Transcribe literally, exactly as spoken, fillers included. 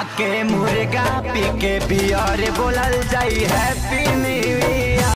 खा के मुर्गा पी के बियर बोलल जाई हैप्पी न्यू ईयर।